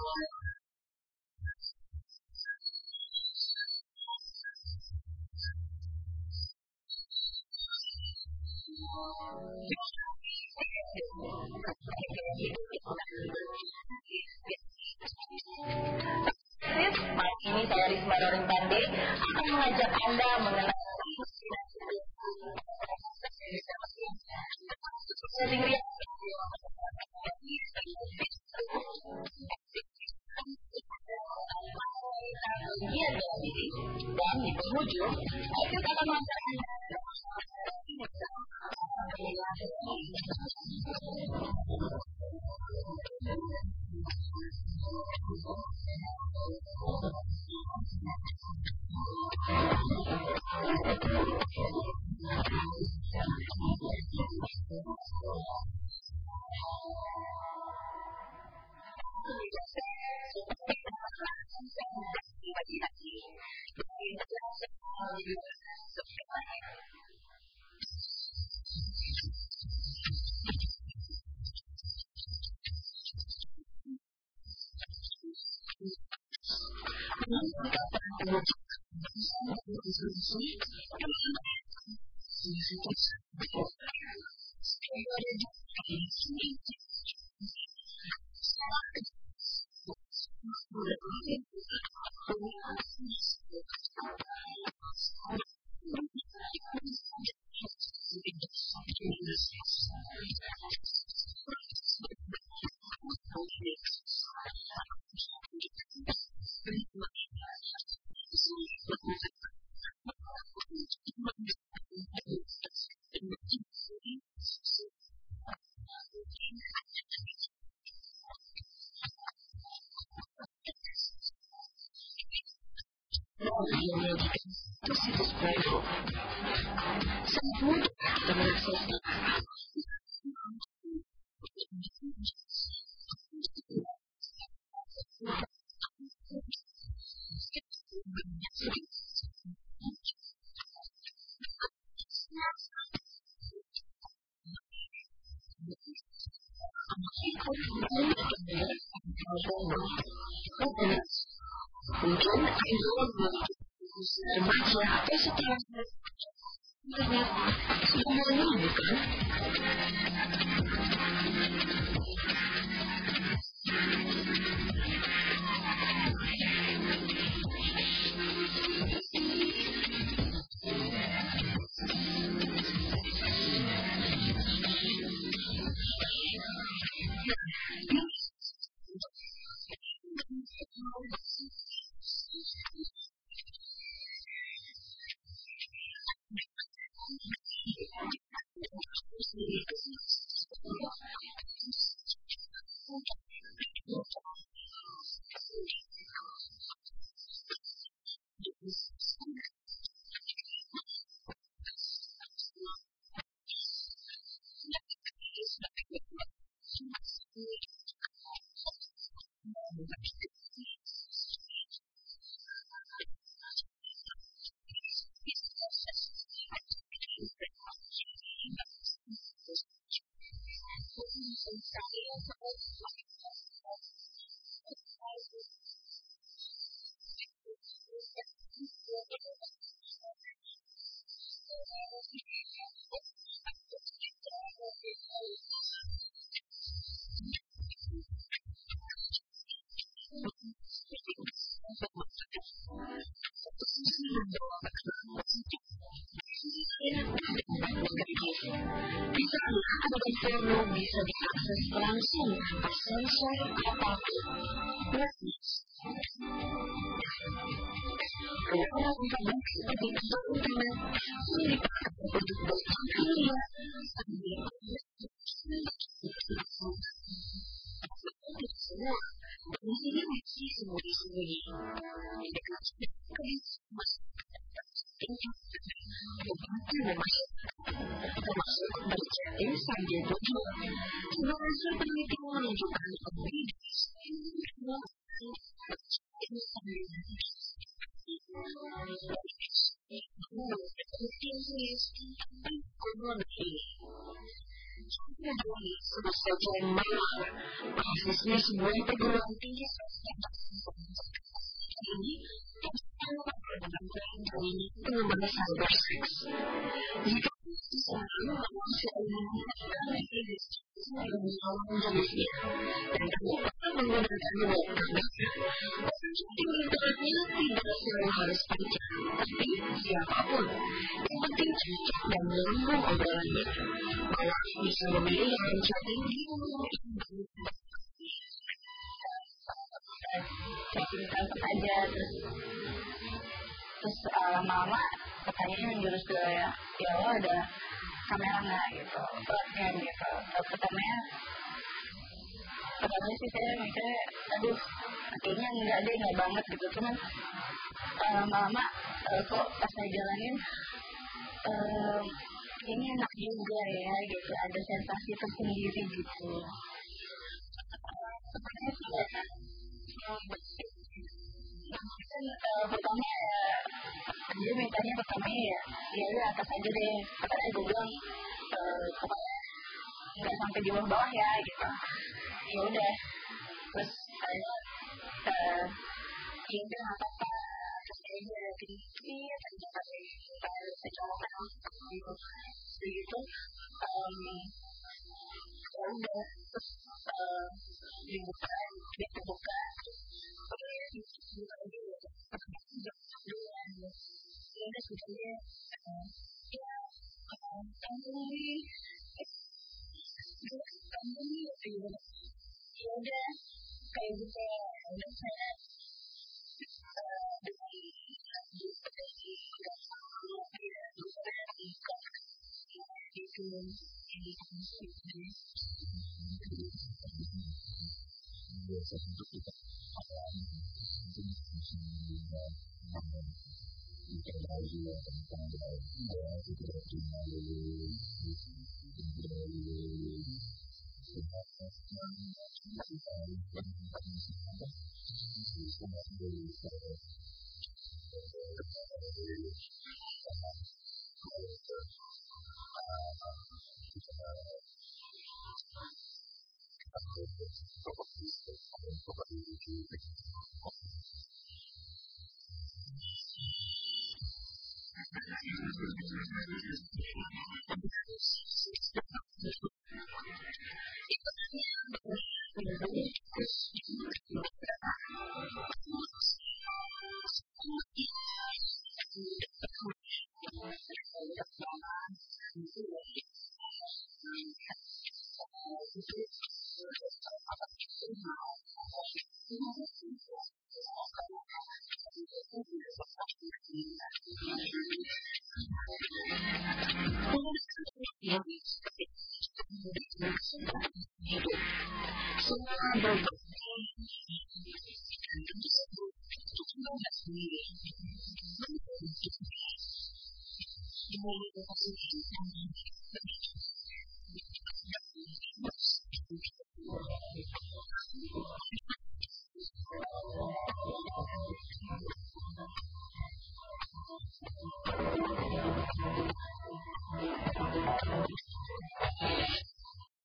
Ini saya Risma Norin Pande akan mengajak Anda mengenal dan di penghujung Ayu akan mengantarkan bisa diakses langsung tanpa sensor apapun. Kebetulan informasi seperti itu internet dipakai untuk berkarya semua ini masih sembunyi-sembunyi dekat termasuk berchatting sambil duduk. Sebuah hasil penelitian menunjukkan sebut saja yang mawar, mahasiswi sebuah perguruan tinggi ini dengan dari pengembangan cyberspace. Jika manusia menggunakan jenisnya dan dapat menggunakan web internetnya tidak selalu harus pintar, tapi siapapun yang penting cocok dan nyambung obrolannya. Kalau bisa memilih yang chatting di chatting tempat aja terus lama-lama pertanyaannya menjurus ke ya lo ada kamera nggak gitu, webcam gitu. Pertamanya sih saya mikirnya aduh kayaknya nggak banget gitu, cuman lama-lama kok pas saya jalanin ini enak juga ya gitu, ada sensasi tersendiri gitu. Sebenarnya pertama dia mintanya pertamanya ya udah atas aja deh, katanya gue bilang pokoknya nggak sampai di bawah ya gitu. Ya udah terus saya ya udah nggak apa-apa, terus kayaknya tinggi dan secara gitu begitu ya udah terus dibuka ini sebetulnya ya udah kayak gitu udah saya